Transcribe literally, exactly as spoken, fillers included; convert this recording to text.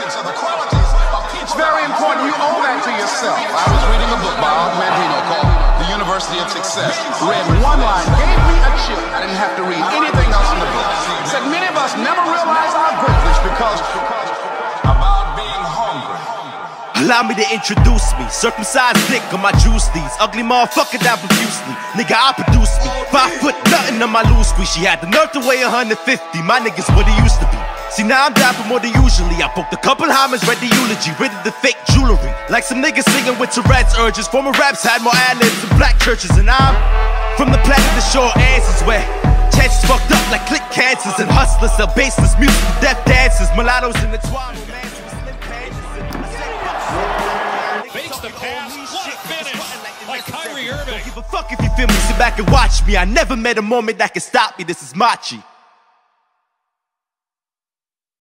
basics of the qualities of people. It's very important you owe that to yourself. I was reading a book by Armandino called The University of Success. Read one line, gave me a chill. I didn't have to read anything else in the book. Said many of us never realize our greatness because about being hungry. Allow me to introduce me. Circumcised dick on my juice leads. Ugly motherfucker that profusely. Nigga, I produce me. Five foot nothing on my loose squeeze. She had the nerve to weigh one hundred fifty. My niggas what he used to be. See, now I'm down for more than usually. I poked a couple hammers, read the eulogy, rid of the fake jewelry. Like some niggas singing with Tourette's urges. Former raps had more ad-libs than black churches. And I'm from the planet the short answers where chances fucked up like click cancers. And hustlers sell baseless music to death dances. Mulattoes in the twine. Fakes the pass, what finish like Kyrie Irving. Don't give a fuck if you feel me, sit back and watch me. I never met a moment that can stop me, this is Machi.